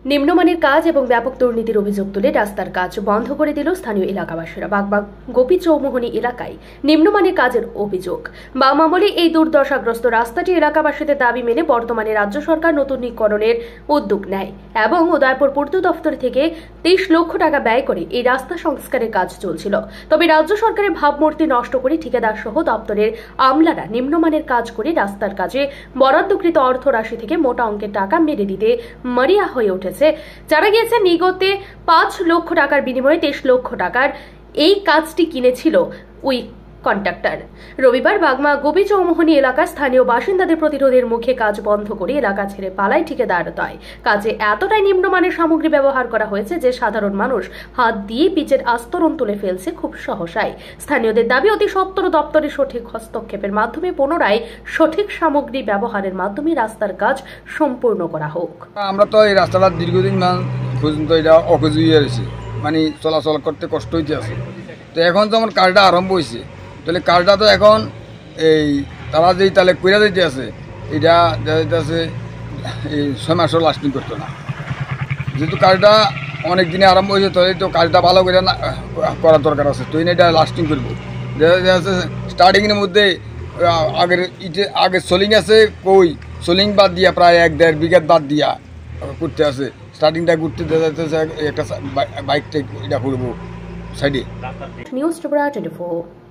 নিম্নমানের কাজ এবং ব্যাপক দুর্নীতির অভিযোগ তুলে রাস্তার কাজ বন্ধ করে দিল স্থানীয় এলাকাবাসীরা। বাগবাগ গোপী চৌমুহনী এলাকায় নিম্নমানের কাজের অভিযোগ। বাম আমলে এই দুর্দশাগ্রস্ত রাস্তাটি এলাকাবাসীদের দাবি মেনে বর্তমানে রাজ্য সরকার নতুনীকরণের উদ্যোগ নেয় এবং উদয়পুর পূর্ত দফতর থেকে 23 লক্ষ টাকা ব্যয় করে এই রাস্তা সংস্কারের কাজ চলছিল। তবে রাজ্য সরকারের ভাবমূর্তি নষ্ট করে ঠিকাদার সহ দপ্তরের আমলারা নিম্নমানের কাজ করে রাস্তার কাজে বরাদ্দকৃত অর্থ রাশি থেকে মোটা অঙ্কের টাকা মেরে দিতে মরিয়া হয়ে ওঠে। জানা গিয়েছে নিগতে 5 লক্ষ টাকার বিনিময়ে 23 লক্ষ টাকার এই কাজটি কিনেছিল ওই কন্ট্রাক্টর। রবিবার বাগমা গোপী চৌমুহনী এলাকার স্থানীয় বাসিন্দাদের প্রতিরোধের মুখে কাজ বন্ধ করে এলাকা ছেড়ে পালায় ঠিকাদারদ্বয়। কাজে এতটাই নিম্নমানের সামগ্রী ব্যবহার করা হয়েছে যে সাধারণ মানুষ হাত দিয়ে পিচের আস্তরণ তুলে ফেলছে খুব সহসায়। স্থানীয়দের দাবি অতি সত্বর দপ্তরের সঠিক হস্তক্ষেপের মাধ্যমে পুনরায় সঠিক সামগ্রী ব্যবহারের মাধ্যমে রাস্তার কাজ সম্পূর্ণ করা হোক। আমরা তো এই রাস্তাটা দীর্ঘদিন পর্যন্ত এটা অকেজ হয়ে রয়েছে, মানে চলাচল করতে কষ্ট হইতে আছে। তো এখন যেমন কাজটা আরম্ভ হয়েছে, তাহলে কাজটা তো এখন এই তারা যেই তাহলে কইরা দিতে আছে, এটা দেখা যাইতেছে এই 6 মাসও লাস্টিং করতো না। যেহেতু কাজটা অনেক দিনে আরম্ভ হয়েছে, তাহলে তো কাজটা ভালো করে করার দরকার আছে। তো এটা লাস্টিং করবো। দেখা যাচ্ছে স্টার্টিংয়ের মধ্যে আগে সোলিং আছে, সোলিং বাদ দিয়া প্রায় 1-1.5 বিঘা বাদ দিয়া করতে আছে। স্টার্টিংটা করতে দেখা যাচ্ছে একটা বাইক এটা করবো সাইডে। নিউজ ত্রিপুরা 24।